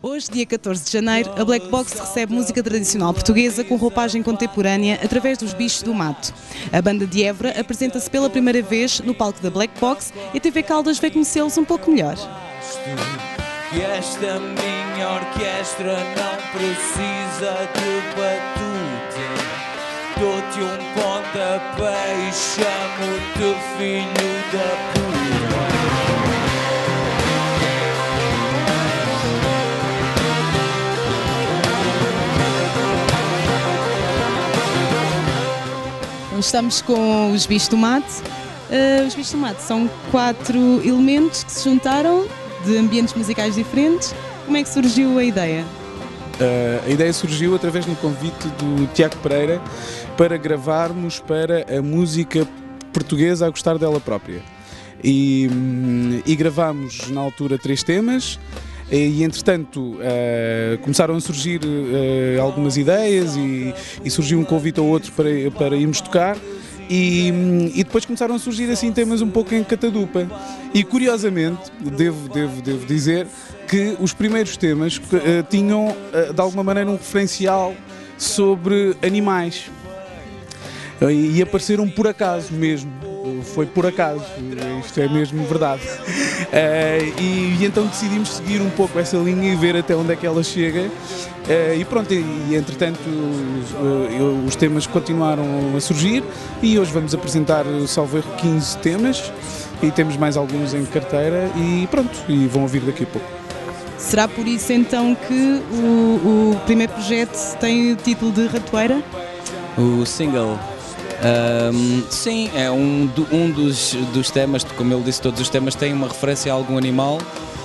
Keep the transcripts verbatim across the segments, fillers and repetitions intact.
Hoje, dia catorze de janeiro, a Black Box recebe música tradicional portuguesa com roupagem contemporânea através dos Bichos do Mato. A banda de Évora apresenta-se pela primeira vez no palco da Black Box e a T V Caldas veio conhecê-los um pouco melhor. E esta minha orquestra não precisa de batute. Dou-te um pontapé e chamo-te filho da puta. Estamos com os Bichos do Mato. Uh, os Bichos do Mato são quatro elementos que se juntaram de ambientes musicais diferentes. Como é que surgiu a ideia? Uh, a ideia surgiu através de um convite do Tiago Pereira para gravarmos para a música portuguesa a gostar dela própria. E, e gravámos na altura três temas. E, entretanto, uh, começaram a surgir uh, algumas ideias e, e surgiu um convite ao outro para, para irmos tocar e, e depois começaram a surgir assim temas um pouco em catadupa. E, curiosamente, devo, devo, devo dizer que os primeiros temas uh, tinham, uh, de alguma maneira, um referencial sobre animais. E apareceram por acaso mesmo, foi por acaso, isto é mesmo verdade. Uh, e, e então decidimos seguir um pouco essa linha e ver até onde é que ela chega. Uh, e pronto, e, e entretanto os, uh, os temas continuaram a surgir e hoje vamos apresentar, salvo erro, quinze temas e temos mais alguns em carteira e pronto, e vão ouvir daqui a pouco. Será por isso então que o, o primeiro projeto tem o título de Ratoeira? O single. Um, sim, é um, do, um dos, dos temas, como ele disse, todos os temas têm uma referência a algum animal.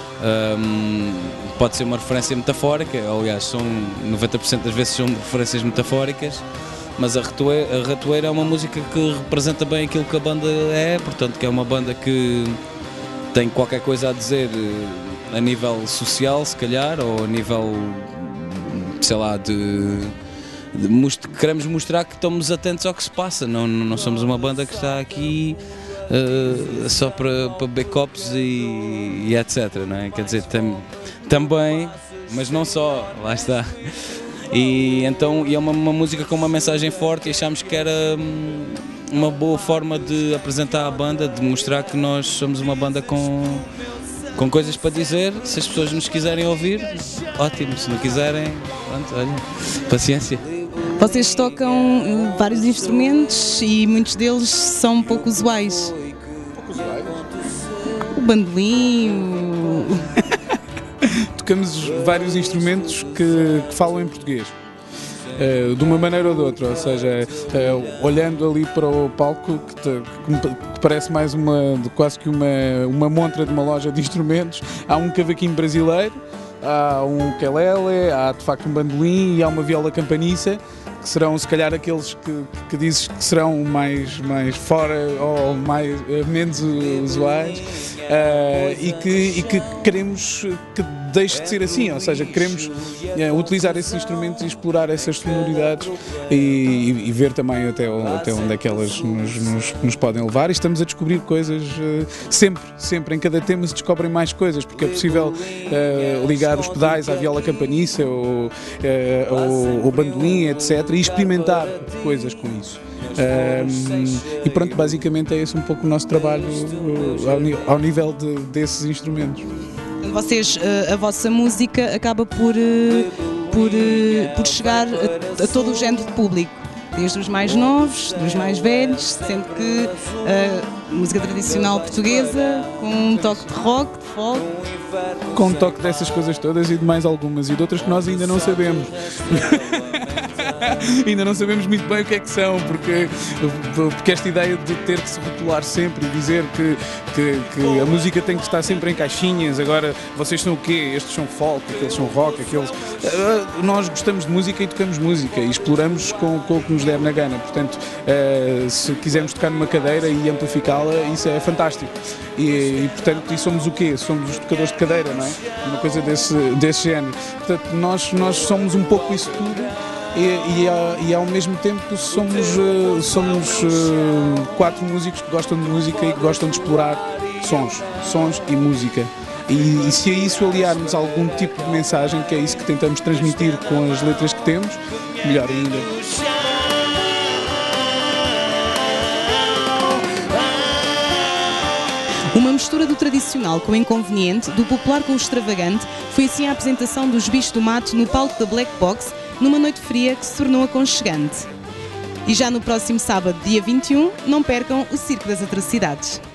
Um, pode ser uma referência metafórica, aliás, são noventa por cento das vezes são referências metafóricas, mas a Ratoeira, a Ratoeira é uma música que representa bem aquilo que a banda é, portanto que é uma banda que tem qualquer coisa a dizer a nível social, se calhar, ou a nível, sei lá, de... Most- queremos mostrar que estamos atentos ao que se passa, não, não somos uma banda que está aqui uh, só para, para beber copos e, e etcétera. Não é? Quer dizer, tam, também, mas não só, lá está. E então e é uma, uma música com uma mensagem forte e achámos que era hum, uma boa forma de apresentar a banda, de mostrar que nós somos uma banda com, com coisas para dizer. Se as pessoas nos quiserem ouvir, ótimo, se não quiserem, pronto, olha, paciência. Vocês tocam vários instrumentos e muitos deles são um pouco usuais. Pouco usuais? O bandolim, o... Tocamos vários instrumentos que, que falam em português, uh, de uma maneira ou de outra, ou seja, uh, olhando ali para o palco, que, te, que parece mais uma, quase que uma, uma montra de uma loja de instrumentos, há um cavaquinho brasileiro, há um ukulele, há de facto um bandolim e há uma viola campaniça, que serão se calhar aqueles que, que dizes que serão mais, mais fora ou mais, menos usuais, uh, e, que, e que queremos que deixe de ser assim, ou seja, queremos uh, utilizar esses instrumentos e explorar essas sonoridades e, e, e ver também até, até onde é que elas nos, nos, nos podem levar, e estamos a descobrir coisas uh, sempre, sempre, em cada tema se descobrem mais coisas, porque é possível uh, ligar os pedais à viola campaniça ou, uh, ou, ou bandolim, etcétera, e experimentar coisas com isso. Um, e pronto, basicamente é esse um pouco o nosso trabalho uh, ao, ao nível de, desses instrumentos. Vocês, a vossa música acaba por, por, por chegar a, a todo o género de público, desde os mais novos, dos mais velhos, sendo que a música tradicional portuguesa com um toque de rock, de folk. Com um toque dessas coisas todas e de mais algumas e de outras que nós ainda não sabemos. Ainda não sabemos muito bem o que é que são, porque, porque esta ideia de ter que se rotular sempre e dizer que, que, que a música tem que estar sempre em caixinhas, agora vocês são o quê? Estes são folk, aqueles são rock, aqueles... Nós gostamos de música e tocamos música e exploramos com, com o que nos der na gana, portanto, uh, se quisermos tocar numa cadeira e amplificá-la, isso é fantástico. E, e portanto, e somos o quê? Somos os tocadores de cadeira, não é? Uma coisa desse, desse género. Portanto, nós, nós somos um pouco isso tudo. E, e, e ao mesmo tempo somos, uh, somos uh, quatro músicos que gostam de música e que gostam de explorar sons, sons e música. E, e se a isso aliarmos algum tipo de mensagem, que é isso que tentamos transmitir com as letras que temos, melhor ainda. Uma mistura do tradicional com o inconveniente, do popular com o extravagante, foi assim a apresentação dos Bichos do Mato no palco da Black Box, numa noite fria que se tornou aconchegante. E já no próximo sábado, dia vinte e um, não percam o Circo das Atrocidades.